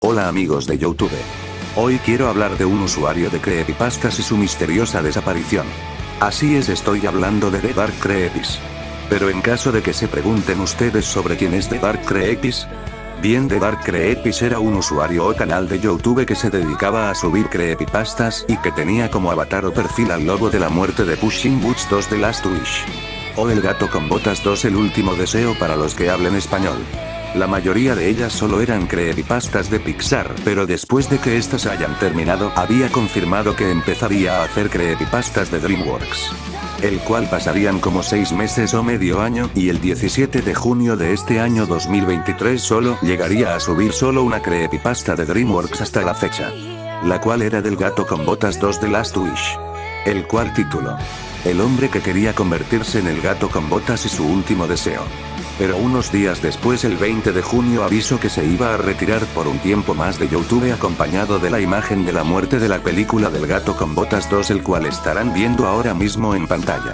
Hola amigos de YouTube. Hoy quiero hablar de un usuario de creepypastas y su misteriosa desaparición. Así es, estoy hablando de The Dark Creepys. Pero en caso de que se pregunten ustedes sobre quién es The Dark Creepys, bien, The Dark Creepys era un usuario o canal de YouTube que se dedicaba a subir creepypastas y que tenía como avatar o perfil al lobo de la muerte de Puss in Boots 2 The Last Wish. O El gato con botas 2 El último deseo para los que hablen español. La mayoría de ellas solo eran creepypastas de Pixar, pero después de que estas hayan terminado, había confirmado que empezaría a hacer creepypastas de DreamWorks. El cual pasarían como 6 meses o medio año, y el 17 de junio de este año 2023 solo llegaría a subir solo una creepypasta de DreamWorks hasta la fecha. La cual era del gato con botas 2 The Last Wish. El cual título: El hombre que quería convertirse en el gato con botas y su último deseo. Pero unos días después, el 20 de junio, avisó que se iba a retirar por un tiempo más de YouTube acompañado de la imagen de la muerte de la película del gato con botas 2, el cual estarán viendo ahora mismo en pantalla.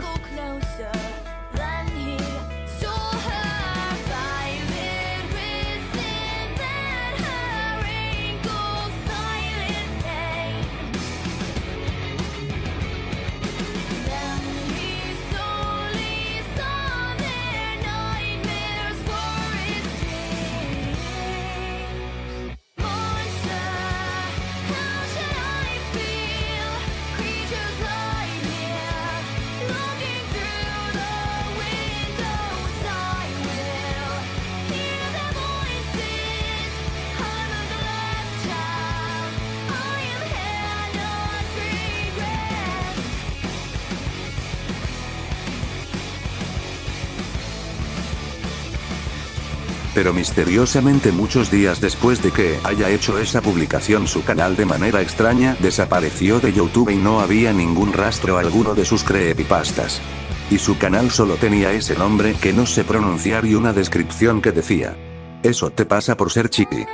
Pero misteriosamente, muchos días después de que haya hecho esa publicación, su canal de manera extraña desapareció de YouTube y no había ningún rastro alguno de sus creepypastas. Y su canal solo tenía ese nombre que no sé pronunciar y una descripción que decía: "Eso te pasa por ser chiqui".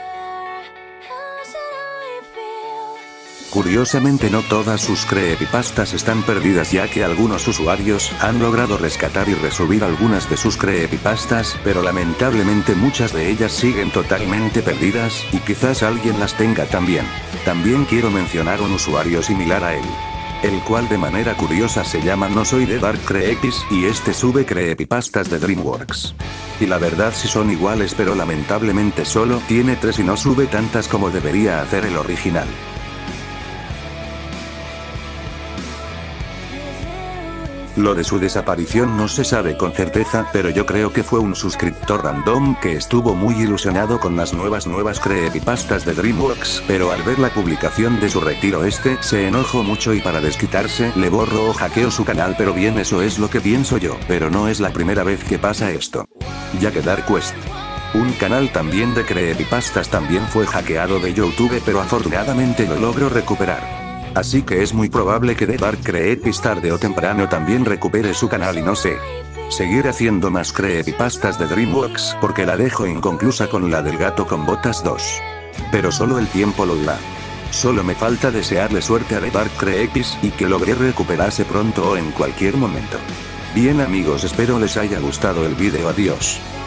Curiosamente, no todas sus creepypastas están perdidas, ya que algunos usuarios han logrado rescatar y resubir algunas de sus creepypastas, pero lamentablemente muchas de ellas siguen totalmente perdidas, y quizás alguien las tenga también. También quiero mencionar un usuario similar a él, el cual de manera curiosa se llama No Soy The Dark Creepys, y este sube creepypastas de DreamWorks. Y la verdad sí son iguales, pero lamentablemente solo tiene 3 y no sube tantas como debería hacer el original. Lo de su desaparición no se sabe con certeza, pero yo creo que fue un suscriptor random que estuvo muy ilusionado con las nuevas creepypastas de DreamWorks, pero al ver la publicación de su retiro se enojó mucho y para desquitarse le borró o hackeó su canal. Pero bien, eso es lo que pienso yo, pero no es la primera vez que pasa esto. Ya que Dark Quest, un canal también de creepypastas, también fue hackeado de YouTube, pero afortunadamente lo logró recuperar. Así que es muy probable que The Dark Creepys tarde o temprano también recupere su canal y no sé, seguir haciendo más creepypastas de DreamWorks, porque la dejo inconclusa con la del gato con botas 2. Pero solo el tiempo lo dirá. Solo me falta desearle suerte a The Dark Creepys y que logre recuperarse pronto o en cualquier momento. Bien amigos, espero les haya gustado el vídeo. Adiós.